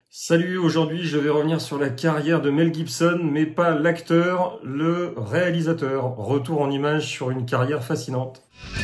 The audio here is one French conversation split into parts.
Salut, aujourd'hui je vais revenir sur la carrière de Mel Gibson, mais pas l'acteur, le réalisateur. Retour en images sur une carrière fascinante.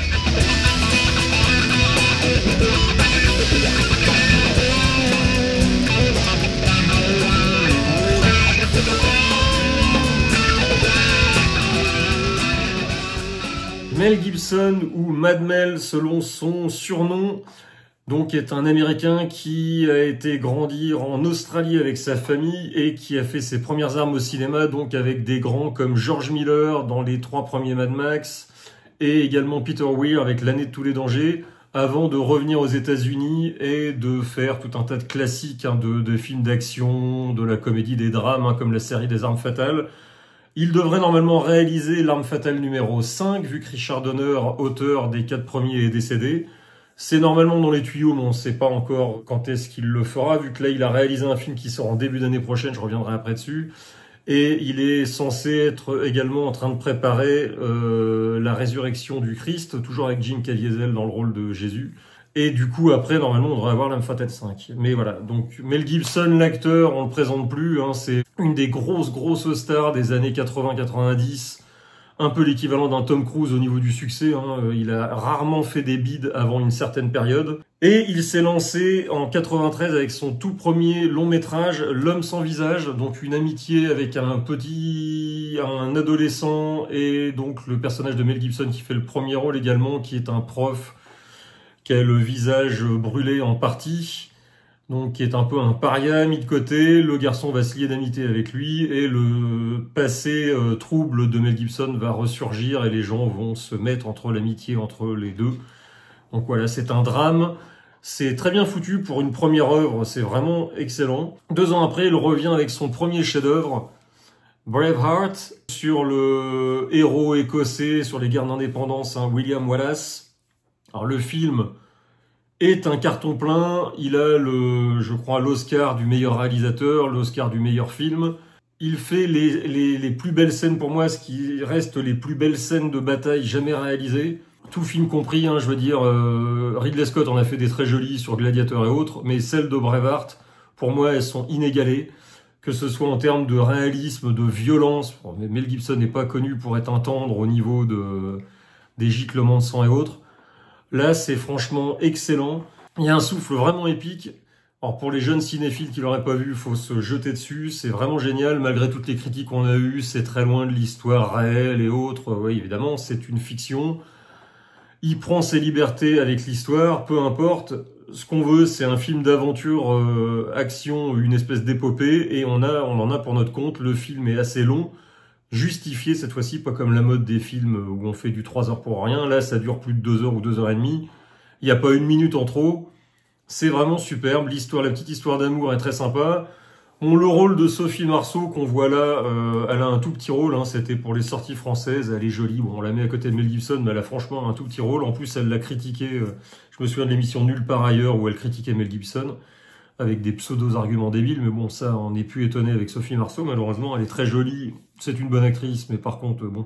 Mel Gibson, ou Mad Mel selon son surnom, donc est un Américain qui a été grandir en Australie avec sa famille et qui a fait ses premières armes au cinéma, donc avec des grands comme George Miller dans les 3 premiers Mad Max et également Peter Weir avec L'année de tous les dangers, avant de revenir aux États-Unis et de faire tout un tas de classiques de films d'action, de la comédie, des drames, comme la série des Armes Fatales. Il devrait normalement réaliser L'Arme Fatale numéro 5, vu que Richard Donner, auteur des 4 premiers, est décédé. C'est normalement dans les tuyaux, mais on ne sait pas encore quand est-ce qu'il le fera, vu que là, il a réalisé un film qui sort en début d'année prochaine, je reviendrai après dessus. Et il est censé être également en train de préparer la résurrection du Christ, toujours avec Jim Caviezel dans le rôle de Jésus. Et du coup, après, normalement, on devrait avoir L'Arme Fatale 5. Mais voilà, donc Mel Gibson, l'acteur, on le présente plus, c'est une des grosses stars des années 80-90. Un peu l'équivalent d'un Tom Cruise au niveau du succès. Il a rarement fait des bides avant une certaine période. Et il s'est lancé en 93 avec son tout premier long métrage, L'Homme sans visage. Donc une amitié avec un adolescent et donc le personnage de Mel Gibson qui fait le premier rôle également, qui est un prof qui a le visage brûlé en partie. Donc qui est un peu un paria mis de côté. Le garçon va se lier d'amitié avec lui et le passé trouble de Mel Gibson va ressurgir et les gens vont se mettre entre l'amitié entre les deux. Donc voilà, c'est un drame. C'est très bien foutu pour une première œuvre, c'est vraiment excellent. 2 ans après, il revient avec son premier chef-d'œuvre, Braveheart, sur le héros écossais sur les guerres d'indépendance, William Wallace. Alors le film est un carton plein, il a je crois, l'Oscar du meilleur réalisateur, l'Oscar du meilleur film. Il fait les plus belles scènes pour moi, ce qui reste les plus belles scènes de bataille jamais réalisées. Tout film compris, je veux dire, Ridley Scott en a fait des très jolies sur Gladiator et autres, mais celles de Braveheart, pour moi, elles sont inégalées. Que ce soit en termes de réalisme, de violence. Mel Gibson n'est pas connu pour être un tendre au niveau des giclements de sang et autres. Là, c'est franchement excellent. Il y a un souffle vraiment épique. Alors pour les jeunes cinéphiles qui l'auraient pas vu, il faut se jeter dessus. C'est vraiment génial, malgré toutes les critiques qu'on a eues. C'est très loin de l'histoire réelle et autres. Oui, évidemment, c'est une fiction. Il prend ses libertés avec l'histoire, peu importe. Ce qu'on veut, c'est un film d'aventure, action, une espèce d'épopée. Et on en a pour notre compte. Le film est assez long. Justifié cette fois-ci, pas comme la mode des films où on fait du 3 heures pour rien. Là, ça dure plus de 2 heures ou 2 heures et demie. Il n'y a pas une minute en trop. C'est vraiment superbe. L'histoire, la petite histoire d'amour est très sympa. Le rôle de Sophie Marceau qu'on voit là, elle a un tout petit rôle. C'était pour les sorties françaises. Elle est jolie. Bon, on la met à côté de Mel Gibson, mais elle a franchement un tout petit rôle. En plus, elle l'a critiqué. Je me souviens de l'émission Nulle part ailleurs où elle critiquait Mel Gibson, avec des pseudo-arguments débiles, mais bon, ça, on n'est plus étonné avec Sophie Marceau, malheureusement, elle est très jolie, c'est une bonne actrice, mais par contre, bon,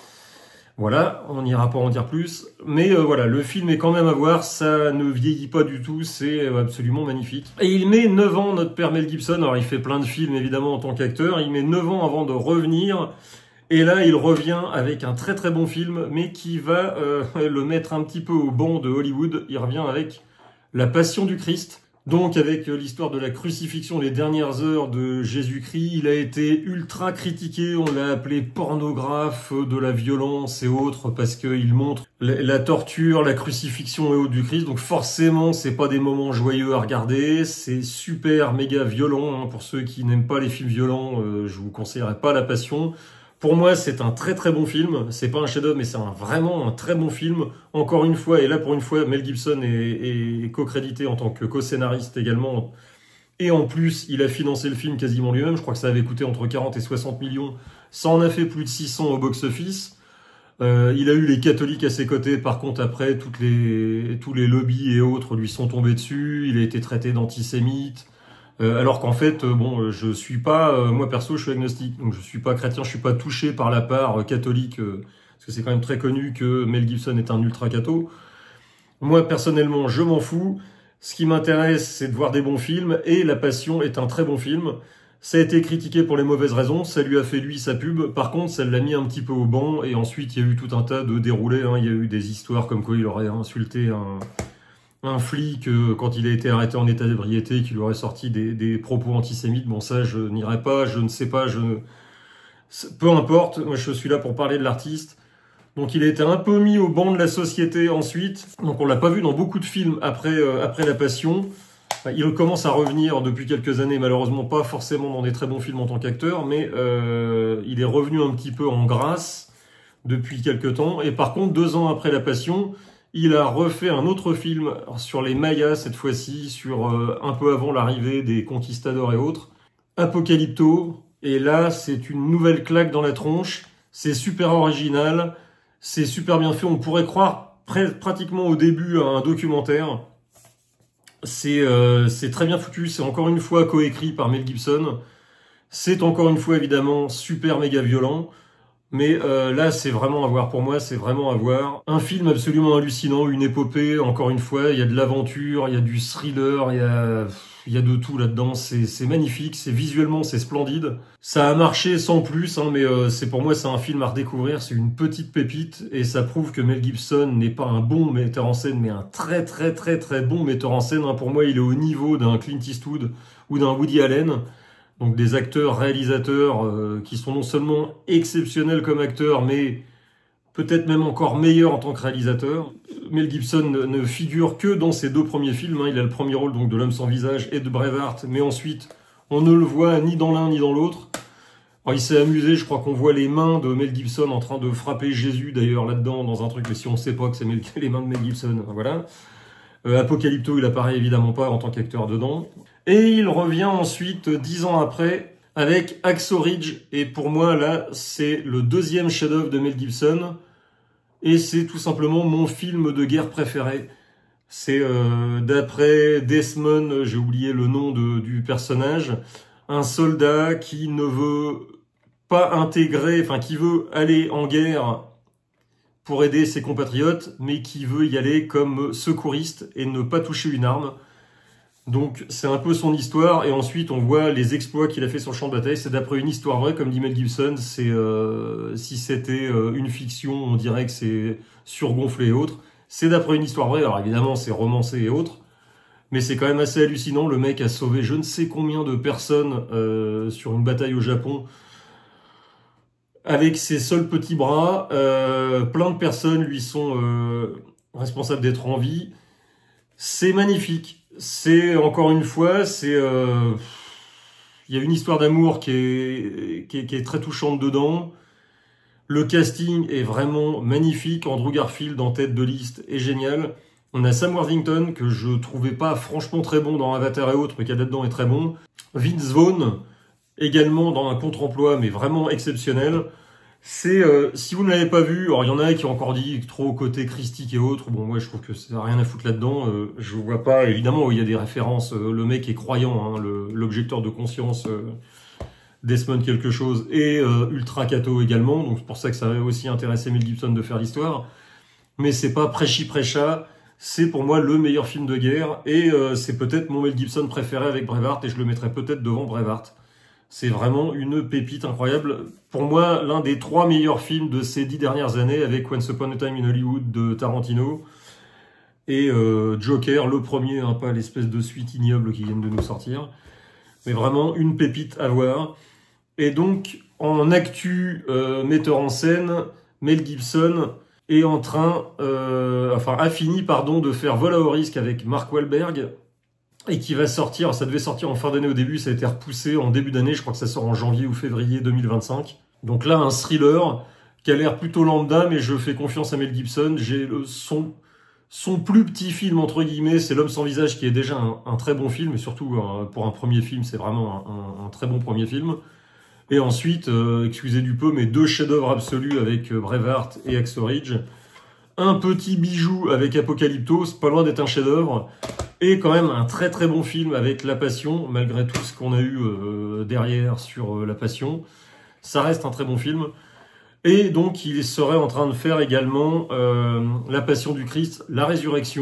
voilà, on n'ira pas en dire plus, mais voilà, le film est quand même à voir, ça ne vieillit pas du tout, c'est absolument magnifique. Et il met 9 ans, notre père Mel Gibson, alors il fait plein de films, évidemment, en tant qu'acteur, il met 9 ans avant de revenir, et là, il revient avec un très très bon film, mais qui va le mettre un petit peu au banc de Hollywood, il revient avec La Passion du Christ. Donc avec l'histoire de la crucifixion, les dernières heures de Jésus-Christ, il a été ultra critiqué, on l'a appelé pornographe de la violence et autres, parce qu'il montre la torture, la crucifixion et autres du Christ, donc forcément c'est pas des moments joyeux à regarder, c'est super méga violent, pour ceux qui n'aiment pas les films violents, je vous conseillerais pas La Passion. Pour moi, c'est un très très bon film. C'est pas un chef-d'œuvre, mais c'est vraiment un très bon film. Encore une fois, et là pour une fois, Mel Gibson est co-crédité en tant que co-scénariste également. Et en plus, il a financé le film quasiment lui-même. Je crois que ça avait coûté entre 40 et 60 millions. Ça en a fait plus de 600 au box-office. Il a eu les catholiques à ses côtés. Par contre, après, tous les lobbies et autres lui sont tombés dessus. Il a été traité d'antisémite. Alors qu'en fait, je suis pas, moi perso, je suis agnostique, donc je suis pas chrétien, je suis pas touché par la part catholique, parce que c'est quand même très connu que Mel Gibson est un ultra-catho. Moi, personnellement, je m'en fous. Ce qui m'intéresse, c'est de voir des bons films, et La Passion est un très bon film. Ça a été critiqué pour les mauvaises raisons, ça lui a fait lui sa pub. Par contre, ça l'a mis un petit peu au banc, et ensuite il y a eu tout un tas de déroulés. Il y a eu des histoires comme quoi il aurait insulté un flic quand il a été arrêté en état d'ébriété, qui lui aurait sorti des propos antisémites. Bon, ça, je n'irai pas, je ne sais pas, peu importe, moi je suis là pour parler de l'artiste. Donc il a été un peu mis au banc de la société ensuite. Donc on l'a pas vu dans beaucoup de films après La Passion. Enfin, il commence à revenir depuis quelques années, malheureusement pas forcément dans des très bons films en tant qu'acteur, mais il est revenu un petit peu en grâce depuis quelques temps. Et par contre, 2 ans après La Passion, il a refait un autre film sur les Mayas cette fois-ci, sur un peu avant l'arrivée des conquistadors et autres, Apocalypto. Et là, c'est une nouvelle claque dans la tronche. C'est super original. C'est super bien fait, on pourrait croire pratiquement au début à un documentaire. C'est très bien foutu, c'est encore une fois coécrit par Mel Gibson. C'est encore une fois évidemment super méga violent. Mais là, c'est vraiment à voir. Pour moi, c'est vraiment à voir. Un film absolument hallucinant, une épopée, encore une fois. Il y a de l'aventure, il y a du thriller, il y a de tout là-dedans. C'est magnifique, c'est visuellement, c'est splendide. Ça a marché sans plus, mais pour moi, c'est un film à redécouvrir. C'est une petite pépite, et ça prouve que Mel Gibson n'est pas un bon metteur en scène, mais un très très très très bon metteur en scène. Pour moi, il est au niveau d'un Clint Eastwood ou d'un Woody Allen. Donc des acteurs, réalisateurs qui sont non seulement exceptionnels comme acteurs, mais peut-être même encore meilleurs en tant que réalisateurs. Mel Gibson ne figure que dans ses 2 premiers films. Il a le premier rôle donc de L'Homme sans visage et de Braveheart, mais ensuite on ne le voit ni dans l'un ni dans l'autre. Alors, il s'est amusé, je crois qu'on voit les mains de Mel Gibson en train de frapper Jésus d'ailleurs là-dedans dans un truc, mais si on ne sait pas que c'est les mains de Mel Gibson, voilà. Apocalypto, il apparaît évidemment pas en tant qu'acteur dedans. Et il revient ensuite 10 ans après avec Hacksaw Ridge. Et pour moi, là, c'est le 2e chef-d'œuvre de Mel Gibson. Et c'est tout simplement mon film de guerre préféré. C'est d'après Desmond, j'ai oublié le nom du personnage, un soldat qui ne veut pas intégrer, enfin qui veut aller en guerre pour aider ses compatriotes, mais qui veut y aller comme secouriste et ne pas toucher une arme. Donc c'est un peu son histoire, et ensuite on voit les exploits qu'il a fait sur le champ de bataille. C'est d'après une histoire vraie, comme dit Mel Gibson. Si c'était une fiction, on dirait que c'est surgonflé et autres. C'est d'après une histoire vraie, alors évidemment c'est romancé et autres, mais c'est quand même assez hallucinant. Le mec a sauvé je ne sais combien de personnes sur une bataille au Japon, avec ses seuls petits bras. Plein de personnes lui sont responsables d'être en vie. C'est magnifique. C'est, encore une fois, il y a une histoire d'amour qui est très touchante dedans. Le casting est vraiment magnifique. Andrew Garfield en tête de liste est génial. On a Sam Worthington, que je trouvais pas franchement très bon dans Avatar et autres, mais qui là-dedans est très bon. Vince Vaughn, également dans un contre-emploi, mais vraiment exceptionnel. C'est, si vous ne l'avez pas vu, alors il y en a qui ont encore dit trop côté christique et autres. Bon, moi je trouve que ça n'a rien à foutre là-dedans. Je vois pas, évidemment, il y a des références. Le mec est croyant, l'objecteur de conscience, Desmond quelque chose, et ultra catho également. Donc c'est pour ça que ça avait aussi intéressé Mel Gibson de faire l'histoire. Mais c'est pas prêchi-prêcha. C'est pour moi le meilleur film de guerre, et c'est peut-être mon Mel Gibson préféré avec Braveheart, et je le mettrai peut-être devant Braveheart. C'est vraiment une pépite incroyable. Pour moi, l'un des 3 meilleurs films de ces 10 dernières années, avec Once Upon a Time in Hollywood de Tarantino et Joker, le premier, pas l'espèce de suite ignoble qui viennent de nous sortir. Mais vraiment une pépite à voir. Et donc, en actu metteur en scène, Mel Gibson est en train, a fini de faire Vol à haut risque avec Mark Wahlberg, et qui va sortir, ça devait sortir en fin d'année au début, ça a été repoussé en début d'année, je crois que ça sort en janvier ou février 2025. Donc là, un thriller qui a l'air plutôt lambda, mais je fais confiance à Mel Gibson. J'ai son plus petit film, entre guillemets, c'est L'Homme sans visage, qui est déjà un très bon film, et surtout pour un premier film, c'est vraiment un très bon premier film. Et ensuite, excusez du peu, mais 2 chefs-d'œuvre absolus avec Braveheart et Hacksaw Ridge. Un petit bijou avec Apocalypto, c'est pas loin d'être un chef-d'œuvre. Et quand même un très très bon film avec La Passion, malgré tout ce qu'on a eu derrière sur La Passion. Ça reste un très bon film. Et donc il serait en train de faire également La Passion du Christ, La Résurrection,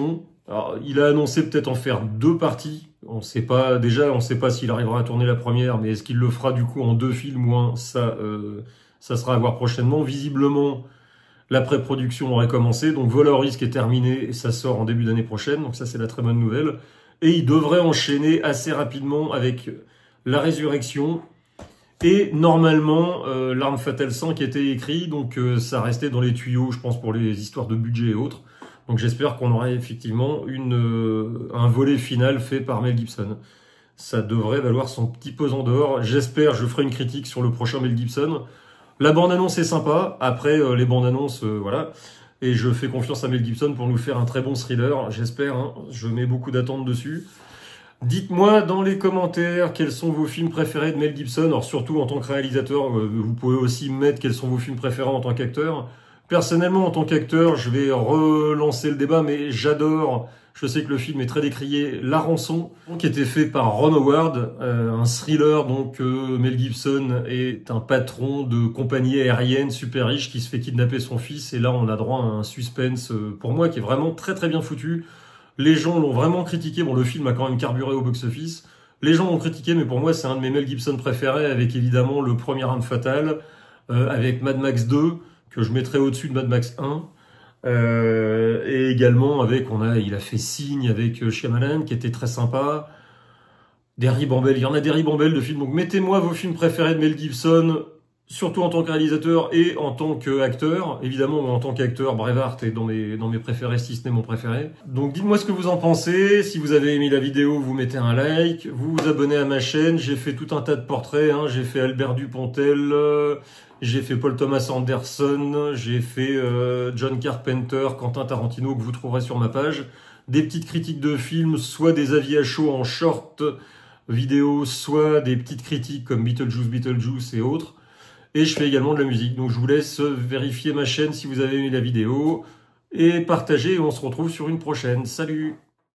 Alors, il a annoncé peut-être en faire 2 parties. On sait pas, déjà, on sait pas s'il arrivera à tourner la première, mais est-ce qu'il le fera du coup en 2 films ou un, ça sera à voir prochainement. Visiblement, la pré-production aurait commencé, donc Vol à haut risque est terminé et ça sort en début d'année prochaine, donc ça c'est la très bonne nouvelle. Et il devrait enchaîner assez rapidement avec La Résurrection et normalement L'Arme Fatale 100 qui était écrit, donc ça restait dans les tuyaux, je pense, pour les histoires de budget et autres. Donc j'espère qu'on aura effectivement un volet final fait par Mel Gibson. Ça devrait valoir son petit pesant d'or. J'espère, je ferai une critique sur le prochain Mel Gibson. La bande-annonce est sympa. Après, les bandes-annonces, voilà. Et je fais confiance à Mel Gibson pour nous faire un très bon thriller. J'espère, hein. Je mets beaucoup d'attentes dessus. Dites-moi dans les commentaires quels sont vos films préférés de Mel Gibson. Alors surtout en tant que réalisateur, vous pouvez aussi mettre quels sont vos films préférés en tant qu'acteur. Personnellement, en tant qu'acteur, je vais relancer le débat, mais j'adore, je sais que le film est très décrié, La Rançon, qui était fait par Ron Howard, un thriller, donc Mel Gibson est un patron de compagnie aérienne super riche qui se fait kidnapper son fils, et là on a droit à un suspense, pour moi, qui est vraiment très très bien foutu. Les gens l'ont vraiment critiqué, bon le film a quand même carburé au box-office, les gens l'ont critiqué, mais pour moi c'est un de mes Mel Gibson préférés, avec évidemment le premier Arme Fatale, avec Mad Max 2, que je mettrais au-dessus de Mad Max 1, et également avec, il a fait Signe avec Shyamalan, qui était très sympa, des ribambelles, il y en a des ribambelles de films, donc mettez-moi vos films préférés de Mel Gibson, surtout en tant que réalisateur et en tant qu'acteur. Évidemment, en tant qu'acteur, Braveheart est dans mes préférés, si ce n'est mon préféré. Donc dites-moi ce que vous en pensez. Si vous avez aimé la vidéo, vous mettez un like, vous vous abonnez à ma chaîne. J'ai fait tout un tas de portraits, hein. J'ai fait Albert Dupontel, j'ai fait Paul Thomas Anderson, j'ai fait John Carpenter, Quentin Tarantino, que vous trouverez sur ma page. Des petites critiques de films, soit des avis à chaud en short vidéo, soit des petites critiques comme Beetlejuice et autres. Et je fais également de la musique. Donc je vous laisse vérifier ma chaîne si vous avez aimé la vidéo. Et partager, et on se retrouve sur une prochaine. Salut!